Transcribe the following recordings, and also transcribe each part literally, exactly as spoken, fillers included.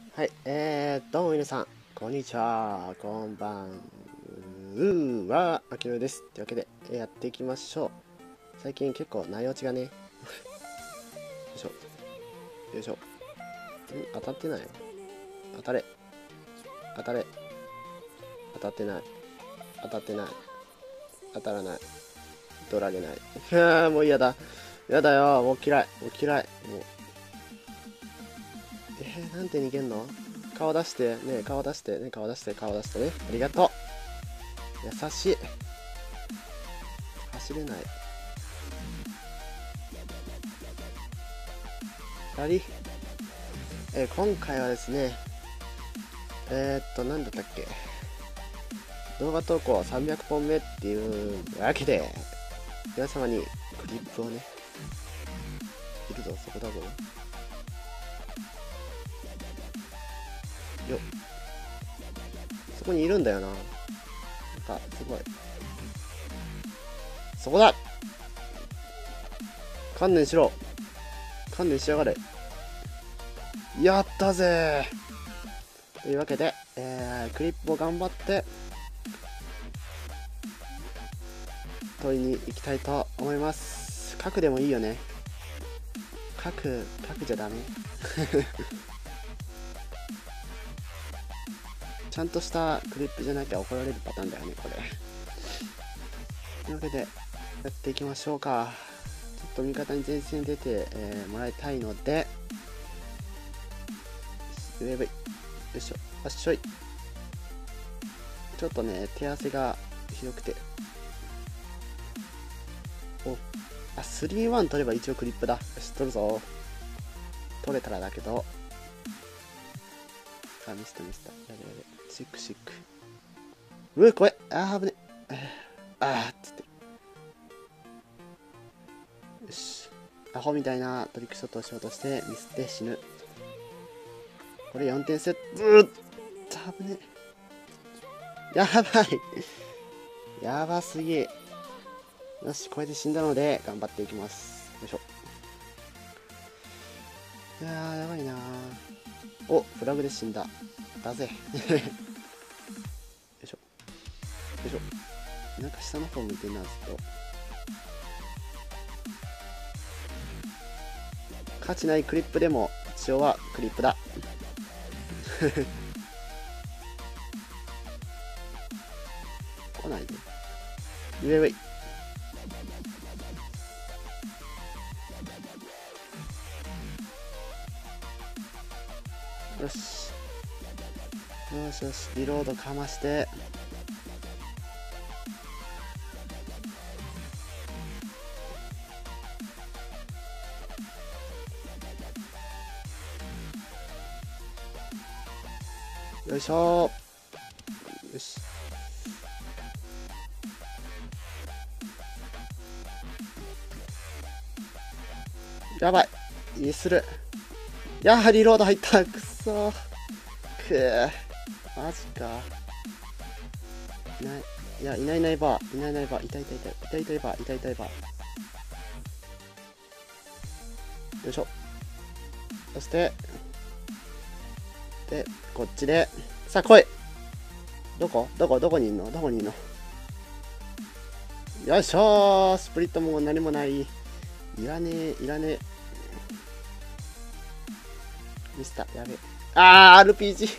はい、えー、どうも皆さん、こんにちは、こんばんうは、あきろです。というわけで、やっていきましょう。最近結構内容値がね、よいしょ、よいしょ、ん当たってないよ。当たれ、当たれ、当たってない、当たってない、当たらない、取られない。いやー、もう嫌だ。嫌だよ、もう嫌い、もう嫌い。もう、えー、なんて逃げんの。顔出して、ね顔出して、ね顔出して、顔出してね。ありがとう。優しい。走れない。ありえー今回はですね、えー、っと、なんだったっけ、動画投稿さんびゃくぽんめっていうわけで、皆様にクリップをね、いるぞ、そこだぞ。よっ、そこにいるんだよな。なんか、すごい。そこだ。観念しろ。観念しやがれ。やったぜー。というわけで、えー、クリップを頑張って取りに行きたいと思います。角でもいいよね。角、角じゃダメ。ちゃんとしたクリップじゃなきゃ怒られるパターンだよね、これ。というわけで、やっていきましょうか。ちょっと味方に前線出て、えーもらいたいので、ウェブイ、よいしょ、あっしょい。ちょっとね、手汗がひどくて。お、あ、スリーワン 取れば一応クリップだ。よし、取るぞ。取れたらだけど。あ、ミスったミスった。やべやべ。シックシック。うわ、怖い。あー、危ね。あーっつって。よし。アホみたいなトリックショットをしようとしてミスって死ぬ。これよんてんセット。うっ危ね。やばい。やばすぎ。よし、これで死んだので頑張っていきます。よいしょ。いやー、やばいなー。お、フラグで死んだ。だぜ。よいしょ。よいしょ。なんか下の方向いてんな、ずっと。価値ないクリップでも一応はクリップだ。来ないで。上上。よし。よしよし。リロードかまして。よいしょ。よし。やばい。いいする。やはりリロード入った。くそー。くー。マジか。いない。いや、いないいないばー。いないいないばー。いたいたいた。いたいたいばー。いたいたいばー。よいしょ。そして、で、こっちで。さあ、来い。どこどこどこにいんのどこにいんの。よいしょー。スプリットも何もない。いらねえ、いらねえ。ミスった。やべえ。あー、アールピージー。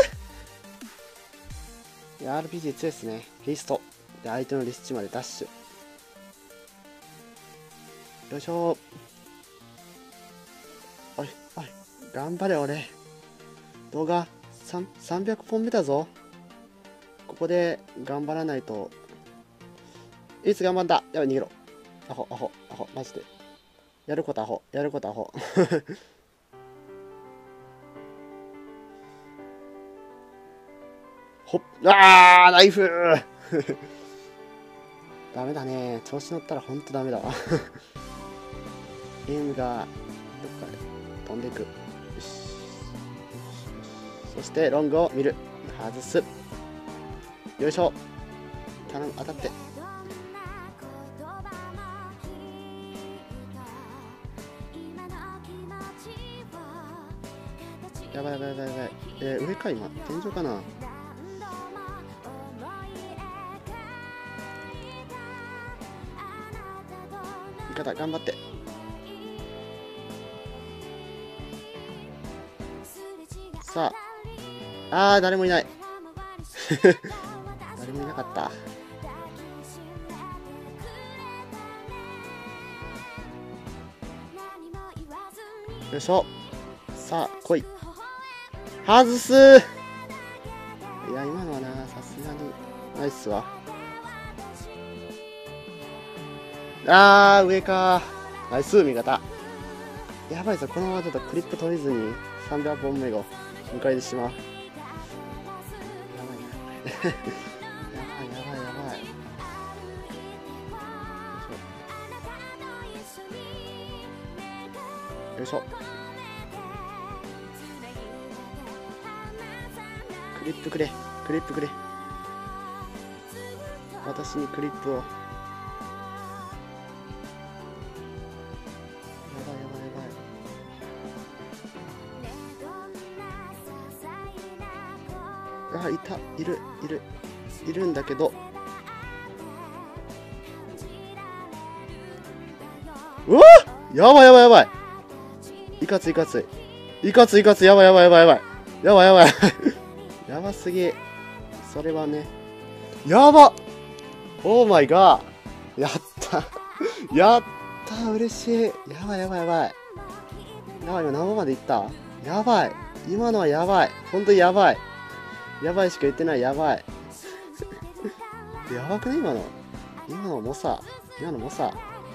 いや、アールピージー 強いですね。リスト。で、相手のリスト地までダッシュ。よいしょー。おい、おい。頑張れ、俺。動画さんびゃくぽんめだぞ。ここで頑張らないと。いつ頑張んだ。やばい、逃げろ。アホ、アホ、アホ、マジで。やることアホ、やることアホ。ほっ、あー、ナイフダメだね。調子乗ったらほんとダメだわ。ゲームがどっかで飛んでいく。よし。そしてロングを見る。外す。よいしょ。頼む、当たって。やばいやばいやばいやばいやばい。えー、上か今。天井かな。味方頑張って。さあ、あー誰もいない。誰もいなかった。よいしょ。さあ来い。外す。いや今のはな、さすがにナイスわ。あー上か。ナイス味方。やばいぞ、このままだとクリップ取れずにさんびゃっぽんめを迎えてしまう。やばいな。やばいやばいやばい。よいしょ。クリップくれ、クリップくれ。私にクリップを。やばいやばいやばい。あ、いた、いる、いる、いるんだけど。うわっ、やばいやばいやばい。いかついかつい。いかついかつい、やばいやばいやばいやばい。やばいやばい。やばすぎ。それはね。やばっ。オーマイガー。やった。やったー、嬉しい。やばいやばいやばい。やばい、今何本までいった？やばい。今のはやばい。ほんとにやばい。やばいしか言ってない、やばい。やばくね今の。今のもさ。今のもさ。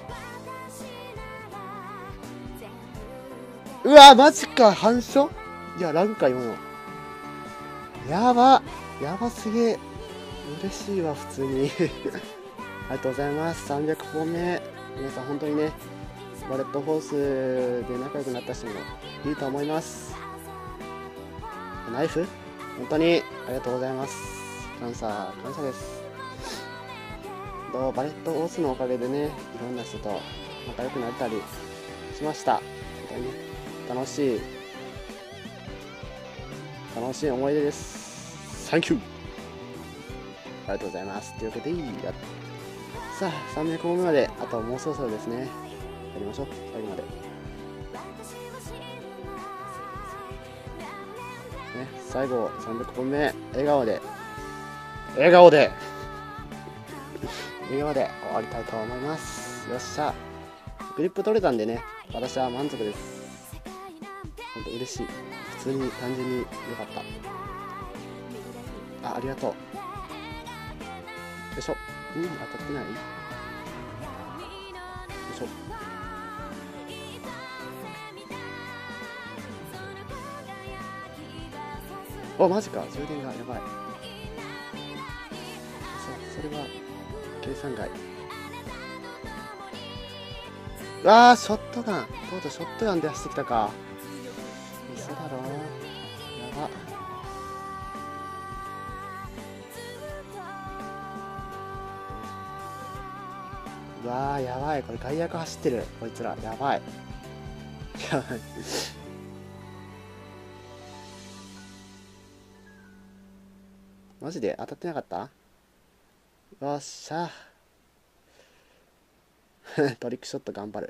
うわマジか、反射。いや、ラグか、今の。やば。やばすぎ。嬉しいわ、普通に。ありがとうございます。さんびゃくほんめ。皆さん、本当にね、バレットホースで仲良くなった人もいいと思います。ナイフ本当にありがとうございます。感謝、感謝です。とバレットホースのおかげでね、いろんな人と仲良くなったりしました。本当にね、楽しい、楽しい思い出です。サンキュー。ありがとうございます。というわけで、いいや。さあ、さんびゃくほんめまで、あともうそろそろですね。やりましょう、最後まで。ね、最後、さんびゃくほんめ、笑顔で、笑顔で、笑顔で終わりたいと思います。よっしゃ。グリップ取れたんでね、私は満足です。ほんと嬉しい。普通に単純に良かった。あ、ありがとう。よいしょ。うん、当たってない？よいしょ。お、マジか。充電がやばい。そ、それは計算外。うわー、ショットガン。とうとうショットガン出してきたか。嘘だろ。やば。うわー、やばい。これ外役走ってる。こいつら。やばい。やばい。マジで当たってなかった？よっしゃ。トリックショット頑張る。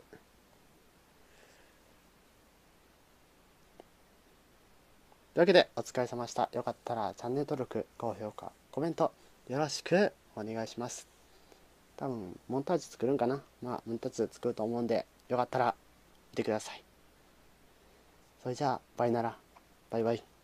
というわけでお疲れ様でした。よかったらチャンネル登録、高評価、コメントよろしくお願いします。多分モンタージュ作るんかな。まあモンタージュ作ると思うんで、よかったら見てください。それじゃあバイなら。バイバイ。